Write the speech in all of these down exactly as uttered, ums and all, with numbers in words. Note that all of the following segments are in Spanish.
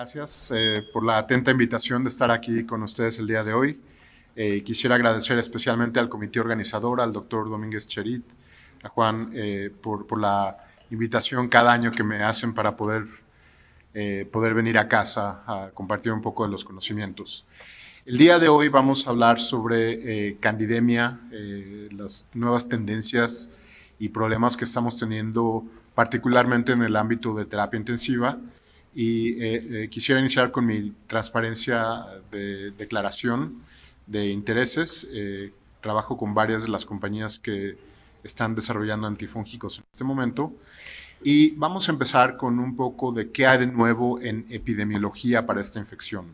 Gracias eh, por la atenta invitación de estar aquí con ustedes el día de hoy. Eh, quisiera agradecer especialmente al comité organizador, al doctor Domínguez Cherit, a Juan, eh, por, por la invitación cada año que me hacen para poder, eh, poder venir a casa a compartir un poco de los conocimientos. El día de hoy vamos a hablar sobre eh, candidemia, eh, las nuevas tendencias y problemas que estamos teniendo, particularmente en el ámbito de terapia intensiva. Y eh, eh, quisiera iniciar con mi transparencia de declaración de intereses. Eh, trabajo con varias de las compañías que están desarrollando antifúngicos en este momento. Y vamos a empezar con un poco de qué hay de nuevo en epidemiología para esta infección.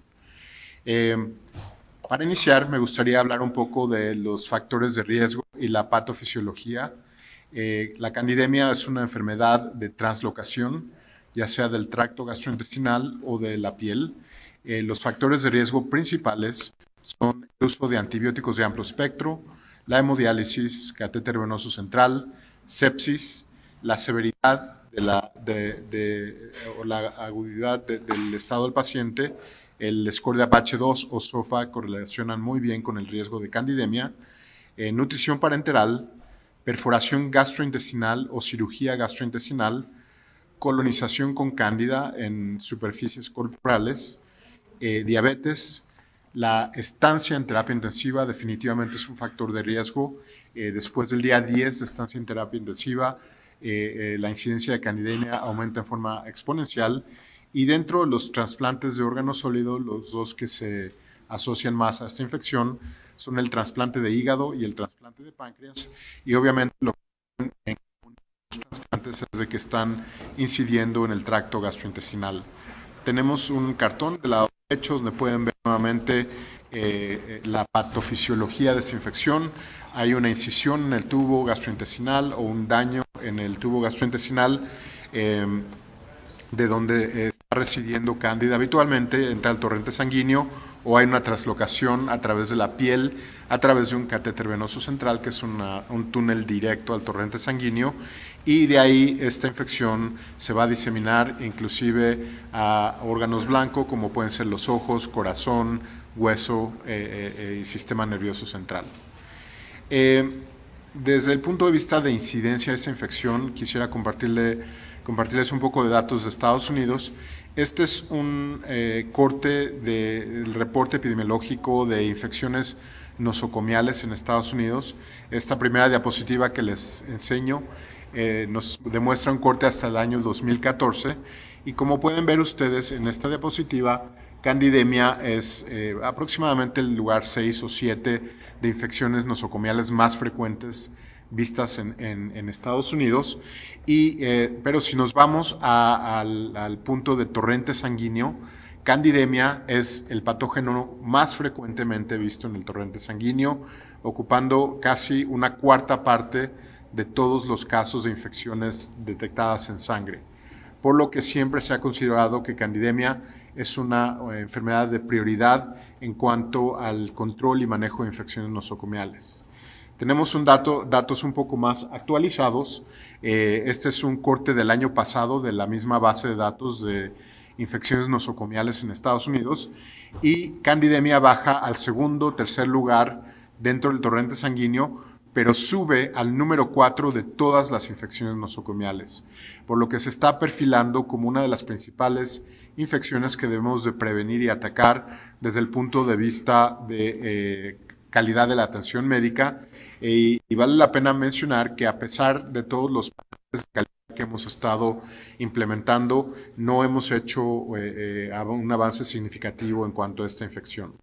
Eh, para iniciar, me gustaría hablar un poco de los factores de riesgo y la patofisiología. Eh, la candidemia es una enfermedad de translocación, ya sea del tracto gastrointestinal o de la piel. Eh, los factores de riesgo principales son el uso de antibióticos de amplio espectro, la hemodiálisis, catéter venoso central, sepsis, la severidad de la, de, de, o la agudidad de, del estado del paciente, el score de Apache dos o SOFA correlacionan muy bien con el riesgo de candidemia, eh, nutrición parenteral, perforación gastrointestinal o cirugía gastrointestinal, colonización con cándida en superficies corporales, eh, diabetes. La estancia en terapia intensiva definitivamente es un factor de riesgo. Eh, después del día diez de estancia en terapia intensiva, eh, eh, la incidencia de candidemia aumenta en forma exponencial. Y dentro de los trasplantes de órganos sólidos, los dos que se asocian más a esta infección son el trasplante de hígado y el trasplante de páncreas. Y obviamente lo que en trasplantes es de que están incidiendo en el tracto gastrointestinal. Tenemos un cartón del lado derecho donde pueden ver nuevamente eh, la patofisiología de esta infección. Hay una incisión en el tubo gastrointestinal o un daño en el tubo gastrointestinal eh, de donde está residiendo cándida habitualmente, entra el torrente sanguíneo o hay una traslocación a través de la piel, a través de un catéter venoso central, que es una, un túnel directo al torrente sanguíneo, y de ahí esta infección se va a diseminar inclusive a órganos blancos como pueden ser los ojos, corazón, hueso eh, eh, y sistema nervioso central. Eh, desde el punto de vista de incidencia de esta infección, quisiera compartirle compartirles un poco de datos de Estados Unidos. Este es un eh, corte del reporte epidemiológico de infecciones nosocomiales en Estados Unidos. Esta primera diapositiva que les enseño eh, nos demuestra un corte hasta el año dos mil catorce y como pueden ver ustedes en esta diapositiva, candidemia es eh, aproximadamente el lugar seis o siete de infecciones nosocomiales más frecuentes vistas en, en, en Estados Unidos, y, eh, pero si nos vamos a, al, al punto de torrente sanguíneo, candidemia es el patógeno más frecuentemente visto en el torrente sanguíneo, ocupando casi una cuarta parte de todos los casos de infecciones detectadas en sangre, por lo que siempre se ha considerado que candidemia es una enfermedad de prioridad en cuanto al control y manejo de infecciones nosocomiales. Tenemos un dato, datos un poco más actualizados. Eh, este es un corte del año pasado de la misma base de datos de infecciones nosocomiales en Estados Unidos y candidemia baja al segundo o tercer lugar dentro del torrente sanguíneo, pero sube al número cuatro de todas las infecciones nosocomiales, por lo que se está perfilando como una de las principales infecciones que debemos de prevenir y atacar desde el punto de vista de eh, calidad de la atención médica. Eh, y vale la pena mencionar que a pesar de todos los patrones de calidad que hemos estado implementando, no hemos hecho eh, eh, un avance significativo en cuanto a esta infección.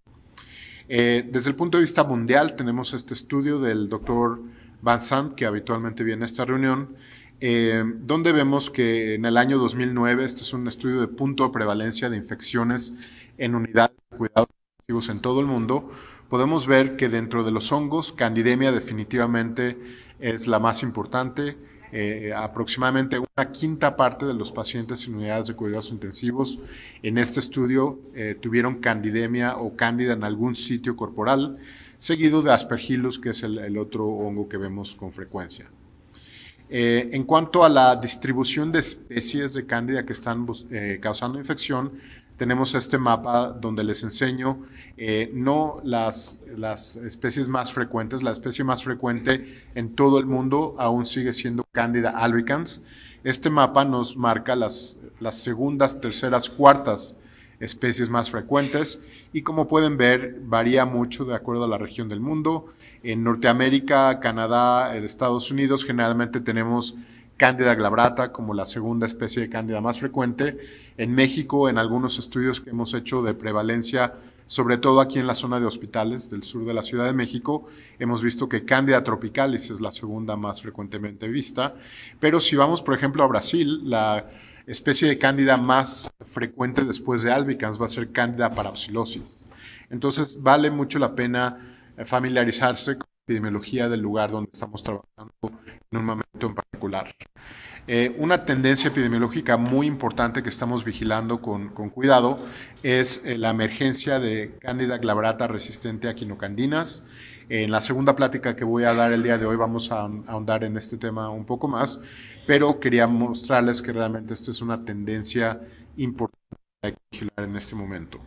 Eh, desde el punto de vista mundial, tenemos este estudio del doctor Van Sant, que habitualmente viene a esta reunión, eh, donde vemos que en el año dos mil nueve, este es un estudio de punto de prevalencia de infecciones en unidades de cuidados intensivos en todo el mundo, podemos ver que dentro de los hongos, candidemia definitivamente es la más importante. Eh, aproximadamente una quinta parte de los pacientes en unidades de cuidados intensivos en este estudio eh, tuvieron candidemia o cándida en algún sitio corporal, seguido de Aspergillus, que es el, el otro hongo que vemos con frecuencia. Eh, en cuanto a la distribución de especies de cándida que están eh, causando infección, tenemos este mapa donde les enseño eh, no las, las especies más frecuentes. La especie más frecuente en todo el mundo aún sigue siendo Candida albicans. Este mapa nos marca las, las segundas, terceras, cuartas especies más frecuentes y, como pueden ver, varía mucho de acuerdo a la región del mundo. En Norteamérica, Canadá, Estados Unidos, generalmente tenemos Candida glabrata como la segunda especie de Cándida más frecuente. En México, en algunos estudios que hemos hecho de prevalencia, sobre todo aquí en la zona de Hospitales del sur de la Ciudad de México, hemos visto que Cándida tropicalis es la segunda más frecuentemente vista. Pero si vamos, por ejemplo, a Brasil, la especie de Cándida más frecuente después de albicans va a ser Cándida parapsilosis. Entonces, vale mucho la pena familiarizarse con la epidemiología del lugar donde estamos trabajando en un momento en particular. Eh, una tendencia epidemiológica muy importante que estamos vigilando con, con cuidado es eh, la emergencia de Cándida glabrata resistente a quinocandinas. En la segunda plática que voy a dar el día de hoy vamos a ahondar en este tema un poco más, pero quería mostrarles que realmente esto es una tendencia importante que hay que vigilar en este momento.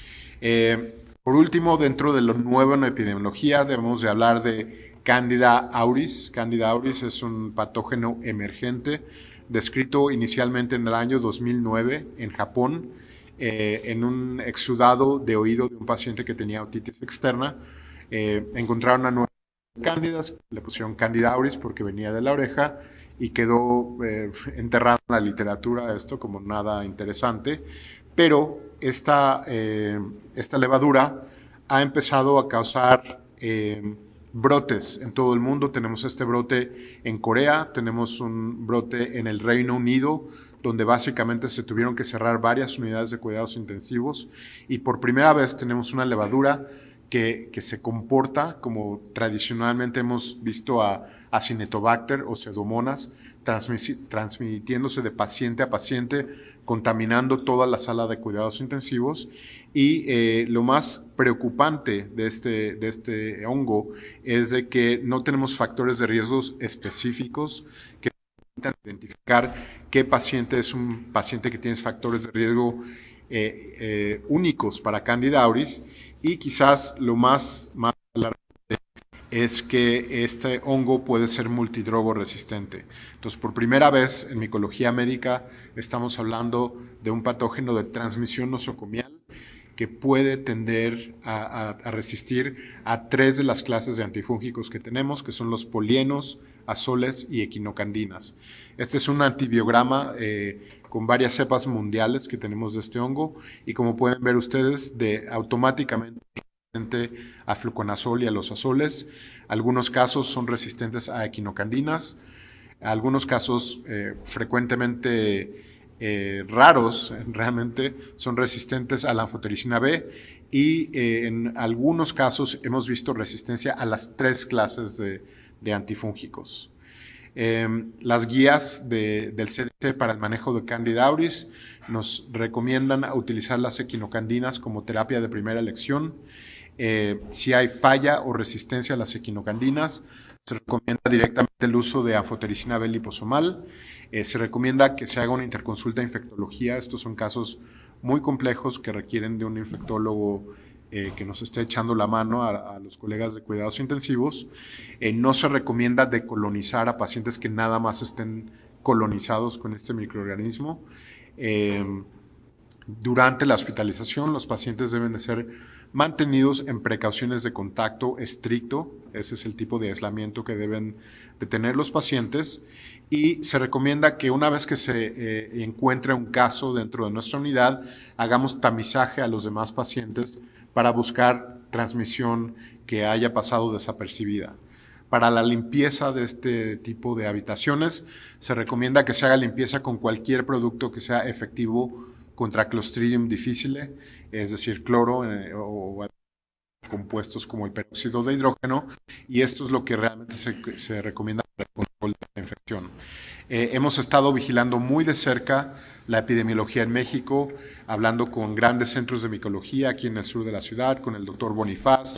Eh, por último, dentro de lo nuevo en la epidemiología, debemos de hablar de Candida auris. Candida auris es un patógeno emergente descrito inicialmente en el año dos mil nueve en Japón, eh, en un exudado de oído de un paciente que tenía otitis externa. Eh, encontraron una nueva cándidas, le pusieron Candida auris porque venía de la oreja y quedó eh, enterrado en la literatura esto como nada interesante, pero esta, eh, esta levadura ha empezado a causar eh, brotes en todo el mundo. Tenemos este brote en Corea, tenemos un brote en el Reino Unido, donde básicamente se tuvieron que cerrar varias unidades de cuidados intensivos, y por primera vez tenemos una levadura que, que se comporta como tradicionalmente hemos visto a Acinetobacter o Pseudomonas, transmitiéndose de paciente a paciente, contaminando toda la sala de cuidados intensivos. Y eh, lo más preocupante de este, de este hongo es de que no tenemos factores de riesgos específicos que permitan identificar qué paciente es un paciente que tiene factores de riesgo eh, eh, únicos para Candida auris. Y quizás lo más, más alarmante es que este hongo puede ser multidrogo resistente. Entonces, por primera vez en micología médica estamos hablando de un patógeno de transmisión nosocomial que puede tender a, a, a resistir a tres de las clases de antifúngicos que tenemos, que son los polienos, azoles y equinocandinas. Este es un antibiograma eh, con varias cepas mundiales que tenemos de este hongo, y como pueden ver ustedes, de automáticamente a fluconazol y a los azoles. Algunos casos son resistentes a equinocandinas, algunos casos eh, frecuentemente eh, raros realmente son resistentes a la anfotericina B, y eh, en algunos casos hemos visto resistencia a las tres clases de, de antifúngicos. Eh, las guías de, del C D C para el manejo de Candida auris nos recomiendan utilizar las equinocandinas como terapia de primera elección. Eh, si hay falla o resistencia a las equinocandinas, se recomienda directamente el uso de anfotericina B liposomal. Eh, se recomienda que se haga una interconsulta de infectología. Estos son casos muy complejos que requieren de un infectólogo eh, que nos esté echando la mano a, a los colegas de cuidados intensivos. Eh, no se recomienda decolonizar a pacientes que nada más estén colonizados con este microorganismo. Eh, Durante la hospitalización, los pacientes deben de ser mantenidos en precauciones de contacto estricto. Ese es el tipo de aislamiento que deben de tener los pacientes. Y se recomienda que una vez que se eh, encuentre un caso dentro de nuestra unidad, hagamos tamizaje a los demás pacientes para buscar transmisión que haya pasado desapercibida. Para la limpieza de este tipo de habitaciones, se recomienda que se haga limpieza con cualquier producto que sea efectivo contra Clostridium difficile, es decir, cloro eh, o compuestos como el peróxido de hidrógeno, y esto es lo que realmente se, se recomienda para el control de la infección. Eh, hemos estado vigilando muy de cerca la epidemiología en México, hablando con grandes centros de micología aquí en el sur de la ciudad, con el doctor Bonifaz,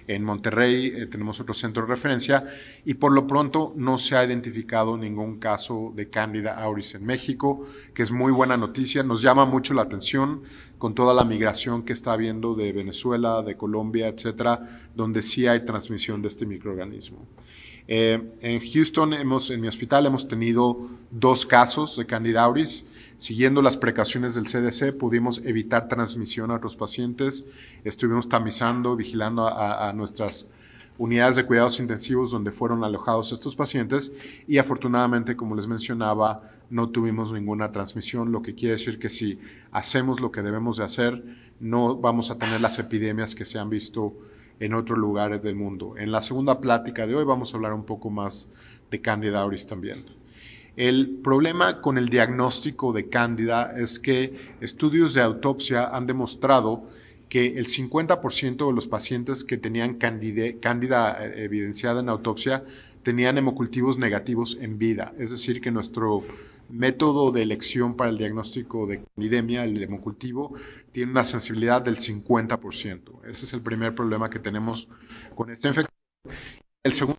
en Monterrey eh, tenemos otro centro de referencia y por lo pronto no se ha identificado ningún caso de Candida auris en México, que es muy buena noticia. Nos llama mucho la atención con toda la migración que está habiendo de Venezuela, de Colombia, etcétera, donde sí hay transmisión de este microorganismo. Eh, en Houston, hemos, en mi hospital, hemos tenido dos casos de Candida auris. Siguiendo las precauciones del C D C, pudimos evitar transmisión a otros pacientes. Estuvimos tamizando, vigilando a, a nuestras unidades de cuidados intensivos donde fueron alojados estos pacientes y afortunadamente, como les mencionaba, no tuvimos ninguna transmisión, lo que quiere decir que si hacemos lo que debemos de hacer, no vamos a tener las epidemias que se han visto en otros lugares del mundo. En la segunda plática de hoy vamos a hablar un poco más de Candida auris también. El problema con el diagnóstico de Cándida es que estudios de autopsia han demostrado que el cincuenta por ciento de los pacientes que tenían Cándida, Cándida evidenciada en autopsia tenían hemocultivos negativos en vida. Es decir, que nuestro método de elección para el diagnóstico de candidemia, el hemocultivo, tiene una sensibilidad del cincuenta por ciento. Ese es el primer problema que tenemos con esta infección. El segundo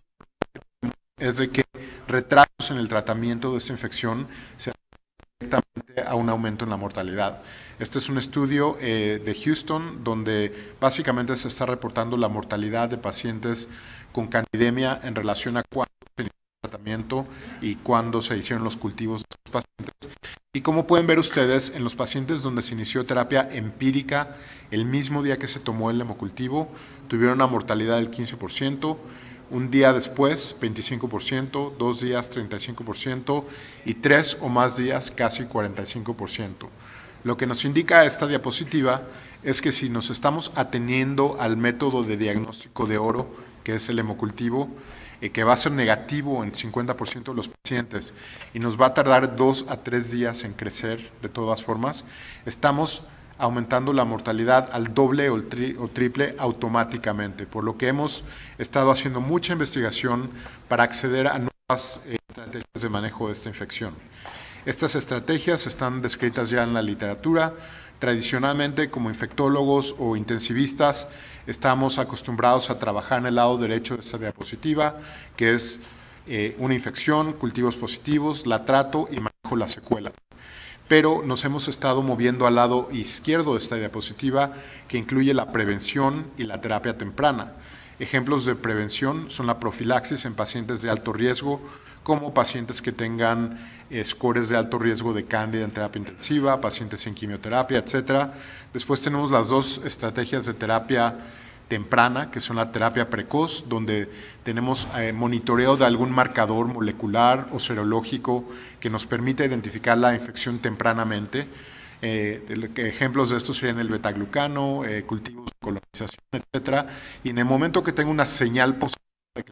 es de que retrasos en el tratamiento de esta infección se asocian directamente a un aumento en la mortalidad. Este es un estudio eh, de Houston donde básicamente se está reportando la mortalidad de pacientes con candidemia en relación a cuándo se inició el tratamiento y cuándo se hicieron los cultivos de estos pacientes. Y como pueden ver ustedes, en los pacientes donde se inició terapia empírica, el mismo día que se tomó el hemocultivo, tuvieron una mortalidad del quince por ciento, un día después veinticinco por ciento, dos días treinta y cinco por ciento y tres o más días casi cuarenta y cinco por ciento. Lo que nos indica esta diapositiva es que si nos estamos ateniendo al método de diagnóstico de oro, que es el hemocultivo, eh, que va a ser negativo en cincuenta por ciento de los pacientes y nos va a tardar dos a tres días en crecer de todas formas, estamos aumentando la mortalidad al doble o, tri o triple automáticamente, por lo que hemos estado haciendo mucha investigación para acceder a nuevas eh, estrategias de manejo de esta infección. Estas estrategias están descritas ya en la literatura. Tradicionalmente, como infectólogos o intensivistas, estamos acostumbrados a trabajar en el lado derecho de esta diapositiva, que es eh, una infección, cultivos positivos, la trato y manejo la secuela. Pero nos hemos estado moviendo al lado izquierdo de esta diapositiva, que incluye la prevención y la terapia temprana. Ejemplos de prevención son la profilaxis en pacientes de alto riesgo, como pacientes que tengan eh, scores de alto riesgo de Cándida en terapia intensiva, pacientes en quimioterapia, etcétera. Después tenemos las dos estrategias de terapia temprana, que son la terapia precoz, donde tenemos eh, monitoreo de algún marcador molecular o serológico que nos permite identificar la infección tempranamente. Eh, ejemplos de esto serían el betaglucano, eh, cultivos de colonización, etcétera. Y en el momento que tengo una señal positiva de que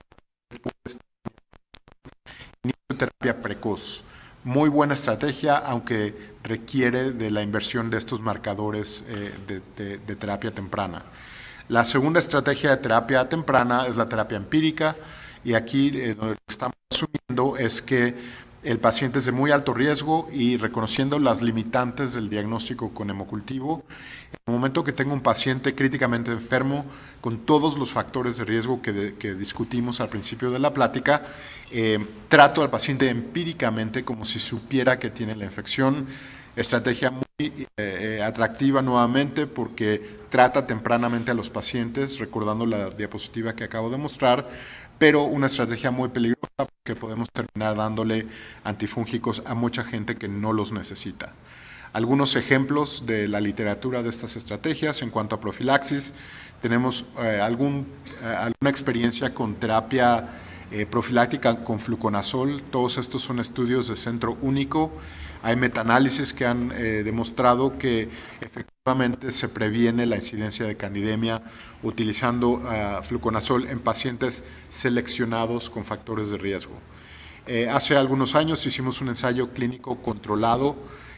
inicio terapia precoz. Muy buena estrategia, aunque requiere de la inversión de estos marcadores eh, de, de, de terapia temprana. La segunda estrategia de terapia temprana es la terapia empírica y aquí eh, lo que estamos asumiendo es que el paciente es de muy alto riesgo y reconociendo las limitantes del diagnóstico con hemocultivo, en el momento que tengo un paciente críticamente enfermo con todos los factores de riesgo que, de, que discutimos al principio de la plática, eh, trato al paciente empíricamente como si supiera que tiene la infección. Estrategia muy eh, atractiva nuevamente porque trata tempranamente a los pacientes, recordando la diapositiva que acabo de mostrar, pero una estrategia muy peligrosa porque podemos terminar dándole antifúngicos a mucha gente que no los necesita. Algunos ejemplos de la literatura de estas estrategias en cuanto a profilaxis, tenemos eh, algún, eh, alguna experiencia con terapia eh, profiláctica con fluconazol. Todos estos son estudios de centro único. Hay metaanálisis que han eh, demostrado que efectivamente se previene la incidencia de candidemia utilizando uh, fluconazol en pacientes seleccionados con factores de riesgo. Eh, hace algunos años hicimos un ensayo clínico controlado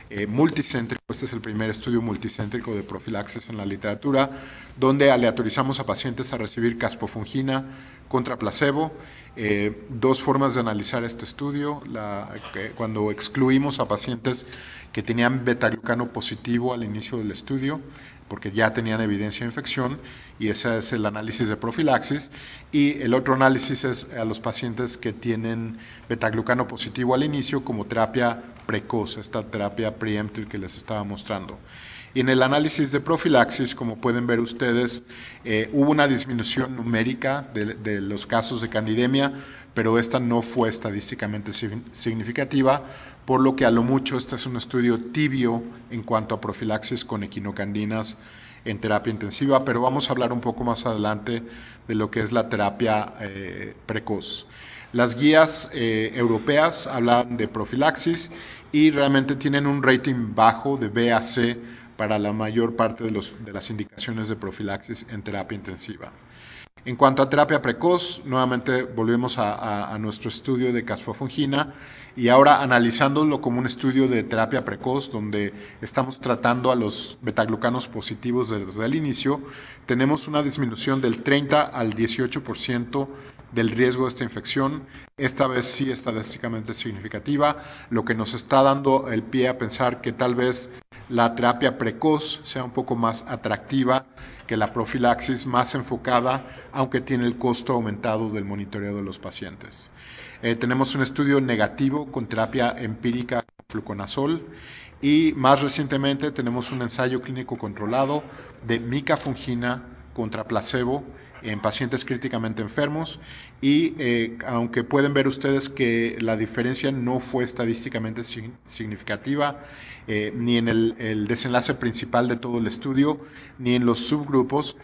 eh, multicéntrico. Este es el primer estudio multicéntrico de profilaxis en la literatura, donde aleatorizamos a pacientes a recibir caspofungina contra placebo. Eh, dos formas de analizar este estudio: la, que cuando excluimos a pacientes que tenían betaglucano positivo al inicio del estudio, porque ya tenían evidencia de infección, y ese es el análisis de profilaxis, y el otro análisis es a los pacientes que tienen betaglucano positivo al inicio como terapia precoz, esta terapia preemptive que les estaba mostrando. Y en el análisis de profilaxis, como pueden ver ustedes, eh, hubo una disminución numérica de, de los casos de candidemia, pero esta no fue estadísticamente significativa, por lo que a lo mucho este es un estudio tibio en cuanto a profilaxis con equinocandinas en terapia intensiva, pero vamos a hablar un poco más adelante de lo que es la terapia eh, precoz. Las guías eh, europeas hablan de profilaxis y realmente tienen un rating bajo de B a C para la mayor parte de, los, de las indicaciones de profilaxis en terapia intensiva. En cuanto a terapia precoz, nuevamente volvemos a, a, a nuestro estudio de caspofungina, y ahora analizándolo como un estudio de terapia precoz, donde estamos tratando a los betaglucanos positivos desde el inicio, tenemos una disminución del treinta al dieciocho por ciento del riesgo de esta infección. Esta vez sí estadísticamente significativa, lo que nos está dando el pie a pensar que tal vez la terapia precoz sea un poco más atractiva que la profilaxis, más enfocada, aunque tiene el costo aumentado del monitoreo de los pacientes. Eh, tenemos un estudio negativo con terapia empírica con fluconazol, y más recientemente tenemos un ensayo clínico controlado de micafungina contra placebo en pacientes críticamente enfermos, y eh, aunque pueden ver ustedes que la diferencia no fue estadísticamente significativa, eh, ni en el, el desenlace principal de todo el estudio, ni en los subgrupos,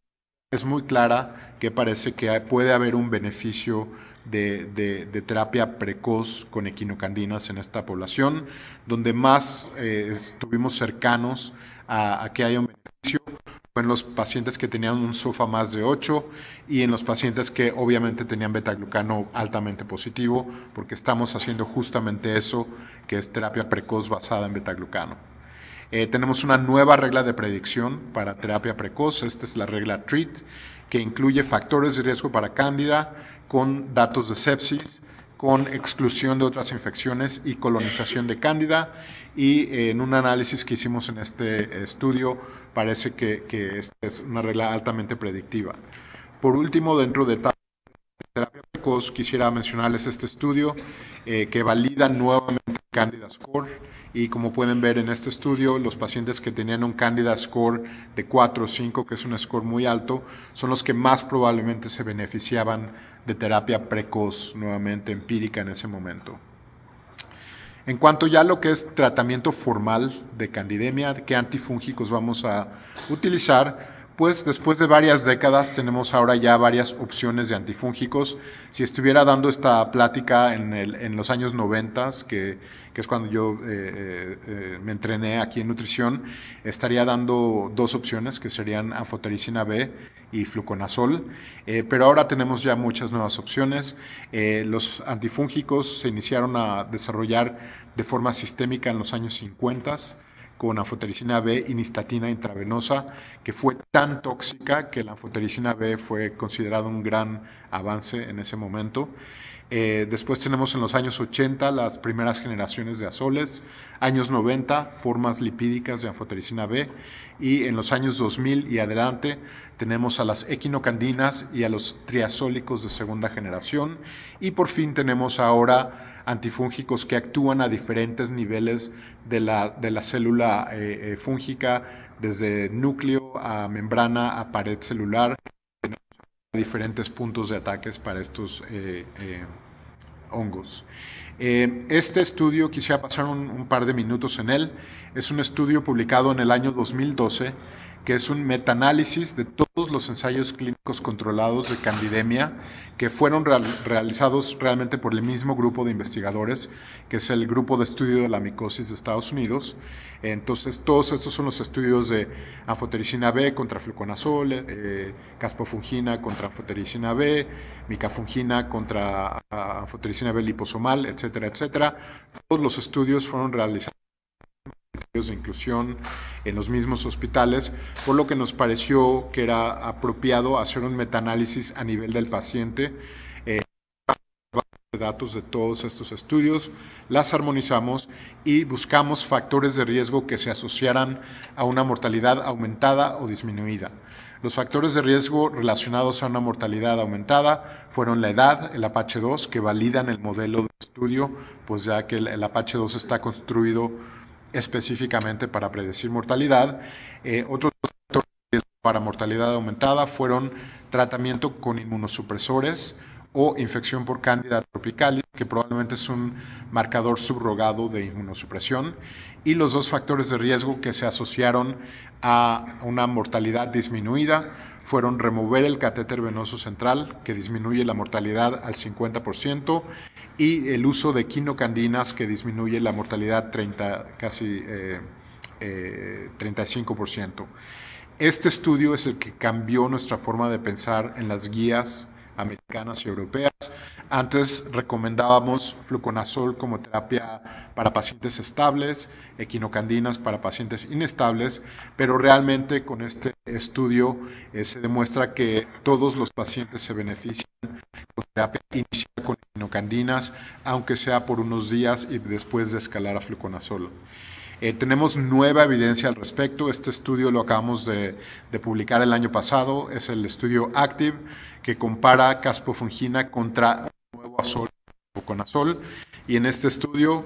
es muy clara que parece que puede haber un beneficio de, de, de terapia precoz con equinocandinas en esta población, donde más eh, estuvimos cercanos a, a que haya un beneficio en los pacientes que tenían un S O F A más de ocho y en los pacientes que obviamente tenían betaglucano altamente positivo, porque estamos haciendo justamente eso, que es terapia precoz basada en betaglucano. Eh, tenemos una nueva regla de predicción para terapia precoz. Esta es la regla TREAT, que incluye factores de riesgo para cándida con datos de sepsis, con exclusión de otras infecciones y colonización de cándida, y eh, en un análisis que hicimos en este estudio parece que, que esta es una regla altamente predictiva. Por último, dentro de terapia precoz, quisiera mencionarles este estudio eh, que valida nuevamente el Candida Score, y como pueden ver en este estudio, los pacientes que tenían un Candida Score de cuatro o cinco, que es un score muy alto, son los que más probablemente se beneficiaban de terapia precoz, nuevamente empírica en ese momento. En cuanto ya a lo que es tratamiento formal de candidemia, qué antifúngicos vamos a utilizar, pues después de varias décadas tenemos ahora ya varias opciones de antifúngicos. Si estuviera dando esta plática en, el, en los años noventa, que, que es cuando yo eh, eh, me entrené aquí en nutrición, estaría dando dos opciones, que serían anfotericina B y fluconazol, eh, pero ahora tenemos ya muchas nuevas opciones. Eh, los antifúngicos se iniciaron a desarrollar de forma sistémica en los años cincuenta, con anfotericina B y nistatina intravenosa, que fue tan tóxica que la anfotericina B fue considerado un gran avance en ese momento. Eh, después tenemos en los años ochenta las primeras generaciones de azoles, años noventa formas lipídicas de anfotericina B, y en los años dos mil y adelante tenemos a las equinocandinas y a los triazólicos de segunda generación, y por fin tenemos ahora antifúngicos que actúan a diferentes niveles de la, de la célula eh, eh, fúngica, desde núcleo a membrana a pared celular, diferentes puntos de ataques para estos eh, eh, hongos. Eh, este estudio, quisiera pasar un, un par de minutos en él, es un estudio publicado en el año dos mil doce, que es un metaanálisis de todos los ensayos clínicos controlados de candidemia que fueron real, realizados realmente por el mismo grupo de investigadores, que es el Grupo de Estudio de la Micosis de Estados Unidos. Entonces, todos estos son los estudios de anfotericina B contra fluconazol, eh, caspofungina contra anfotericina B, micafungina contra anfotericina B liposomal, etcétera, etcétera. Todos los estudios fueron realizados de inclusión en los mismos hospitales, por lo que nos pareció que era apropiado hacer un metaanálisis a nivel del paciente, eh, de datos de todos estos estudios, las armonizamos y buscamos factores de riesgo que se asociaran a una mortalidad aumentada o disminuida. Los factores de riesgo relacionados a una mortalidad aumentada fueron la edad, el Apache dos, que validan el modelo de estudio, pues ya que el, el Apache dos está construido específicamente para predecir mortalidad. Eh, otros factores de riesgo para mortalidad aumentada fueron tratamiento con inmunosupresores o infección por Candida tropicalis, que probablemente es un marcador subrogado de inmunosupresión, y los dos factores de riesgo que se asociaron a una mortalidad disminuida fueron remover el catéter venoso central, que disminuye la mortalidad al cincuenta por ciento, y el uso de quinocandinas, que disminuye la mortalidad treinta, casi eh, eh, treinta y cinco por ciento. Este estudio es el que cambió nuestra forma de pensar en las guías americanas y europeas. Antes recomendábamos fluconazol como terapia para pacientes estables, equinocandinas para pacientes inestables, pero realmente con este estudio eh, se demuestra que todos los pacientes se benefician con terapia inicial con equinocandinas, aunque sea por unos días y después de escalar a fluconazol. Eh, tenemos nueva evidencia al respecto. Este estudio lo acabamos de, de publicar el año pasado. Es el estudio ACTIVE, que compara caspofungina contra un nuevo azol, fluconazol. Y en este estudio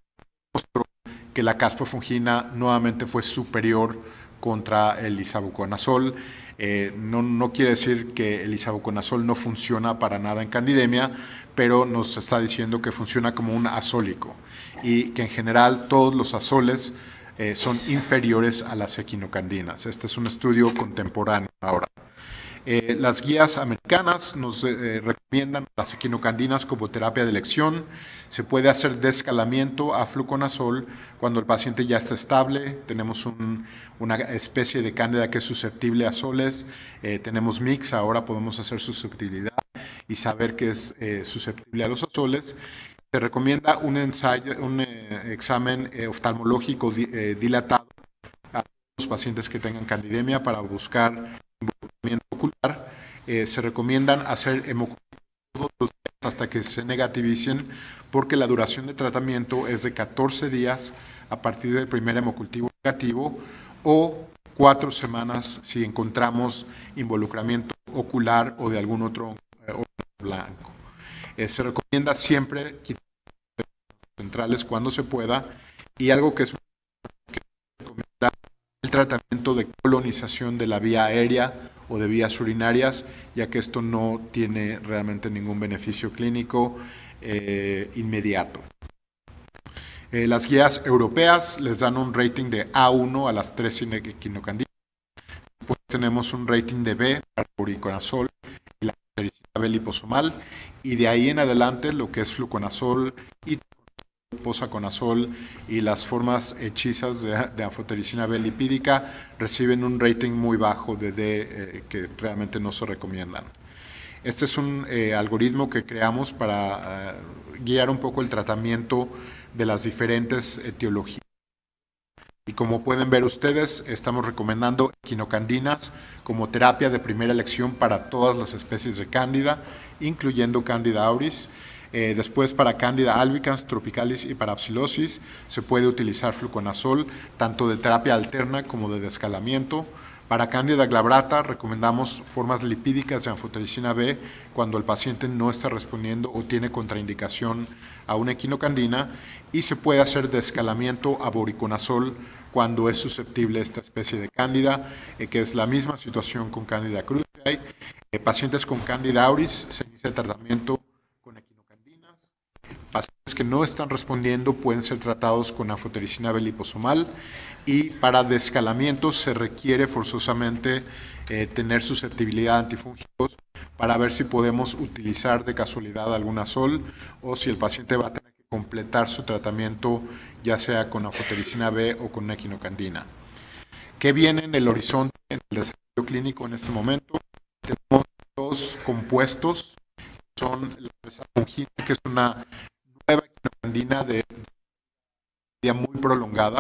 mostró que la caspofungina nuevamente fue superior contra el isavuconazol. Eh, no, no quiere decir que el isavuconazol no funciona para nada en candidemia, pero nos está diciendo que funciona como un azólico y que en general todos los azoles eh, son inferiores a las equinocandinas. Este es un estudio contemporáneo ahora. Eh, las guías americanas nos eh, recomiendan las equinocandinas como terapia de elección. Se puede hacer descalamiento a fluconazol cuando el paciente ya está estable. Tenemos un, una especie de cándida que es susceptible a azoles. Eh, tenemos mix, ahora podemos hacer susceptibilidad y saber que es eh, susceptible a los azoles. Se recomienda un ensayo, un eh, examen eh, oftalmológico di, eh, dilatado a los pacientes que tengan candidemia para buscar involucramiento ocular. Eh, se recomiendan hacer hemocultivos todos los días hasta que se negativicen, porque la duración de tratamiento es de catorce días a partir del primer hemocultivo negativo o cuatro semanas si encontramos involucramiento ocular o de algún otro eh, blanco. Eh, se recomienda siempre quitar los centrales cuando se pueda, y algo que es que se recomienda el tratamiento de colonización de la vía aérea o de vías urinarias, ya que esto no tiene realmente ningún beneficio clínico eh, inmediato. Eh, las guías europeas les dan un rating de A uno a las tres equinocandinas. Después tenemos un rating de B para el fluconazol y la anfotericina B liposomal, y de ahí en adelante lo que es fluconazol y posaconazol y las formas hechizas de, de anfotericina B lipídica reciben un rating muy bajo de D, eh, que realmente no se recomiendan. Este es un eh, algoritmo que creamos para eh, guiar un poco el tratamiento de las diferentes etiologías. Y como pueden ver ustedes, estamos recomendando equinocandinas como terapia de primera elección para todas las especies de cándida, incluyendo Candida auris. Eh, después, para Candida albicans, tropicalis y parapsilosis, se puede utilizar fluconazol, tanto de terapia alterna como de descalamiento. Para Candida glabrata, recomendamos formas lipídicas de anfotericina B cuando el paciente no está respondiendo o tiene contraindicación a una equinocandina, y se puede hacer descalamiento a voriconazol cuando es susceptible a esta especie de cándida, eh, que es la misma situación con Candida cruzi. Eh, pacientes con Candida auris se inicia el tratamiento con equinocandinas. Pacientes que no están respondiendo pueden ser tratados con anfotericina B liposomal, y para descalamiento se requiere forzosamente eh, tener susceptibilidad a antifúngicos para ver si podemos utilizar de casualidad algún azol o si el paciente va a tener que completar su tratamiento ya sea con anfotericina B o con una equinocandina. ¿Qué viene en el horizonte en el desarrollo clínico en este momento? Tenemos dos compuestos, son la presafungina, que es una nueva equinocandina de vida muy prolongada,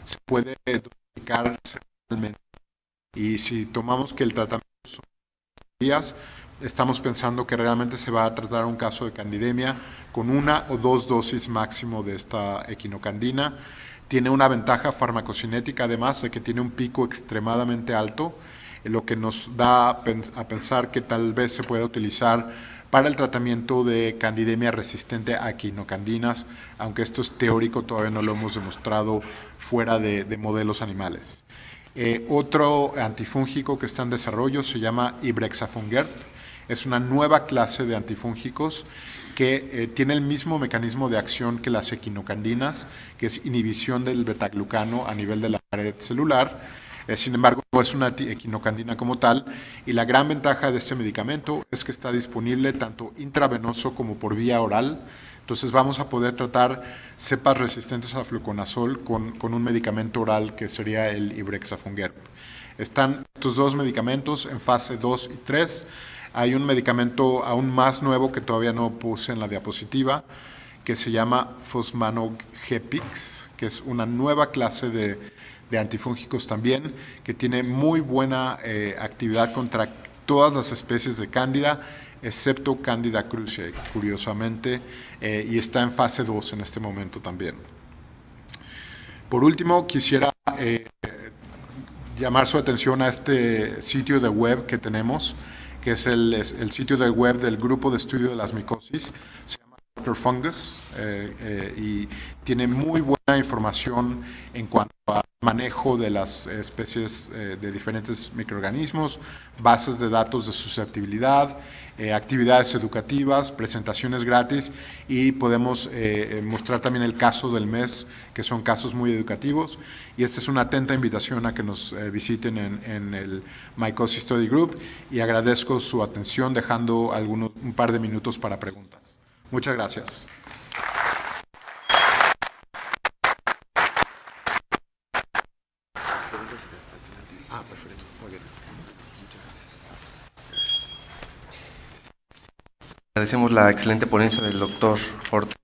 se puede dosificar semanalmente. Y si tomamos que el tratamiento son días, estamos pensando que realmente se va a tratar un caso de candidemia con una o dos dosis máximo de esta equinocandina. Tiene una ventaja farmacocinética, además de que tiene un pico extremadamente alto, lo que nos da a pensar que tal vez se pueda utilizar para el tratamiento de candidemia resistente a equinocandinas, aunque esto es teórico, todavía no lo hemos demostrado fuera de, de modelos animales. Eh, otro antifúngico que está en desarrollo se llama Ibrexafungerp. Es una nueva clase de antifúngicos que eh, tiene el mismo mecanismo de acción que las equinocandinas, que es inhibición del betaglucano a nivel de la pared celular. Eh, sin embargo, no es una equinocandina como tal, y la gran ventaja de este medicamento es que está disponible tanto intravenoso como por vía oral. Entonces vamos a poder tratar cepas resistentes a fluconazol con, con un medicamento oral que sería el Ibrexafungerp. Están estos dos medicamentos en fase dos y tres. Hay un medicamento aún más nuevo que todavía no puse en la diapositiva, que se llama Fosmanogepix, que es una nueva clase de, de antifúngicos también, que tiene muy buena eh, actividad contra todas las especies de cándida, excepto Candida krusei, curiosamente, eh, y está en fase dos en este momento también. Por último, quisiera eh, llamar su atención a este sitio de web que tenemos, que es el, es el sitio de web del Grupo de Estudio de las Micosis. Se llama doctor Fungus eh, eh, y tiene muy buena información en cuanto al manejo de las especies eh, de diferentes microorganismos, bases de datos de susceptibilidad, eh, actividades educativas, presentaciones gratis, y podemos eh, mostrar también el caso del mes, que son casos muy educativos. Y esta es una atenta invitación a que nos eh, visiten en, en el Mycosis Study Group, y agradezco su atención dejando algunos, un par de minutos para preguntas. Muchas gracias. Ah, perfecto. Muy bien. Muchas gracias. Agradecemos la excelente ponencia del doctor Horta.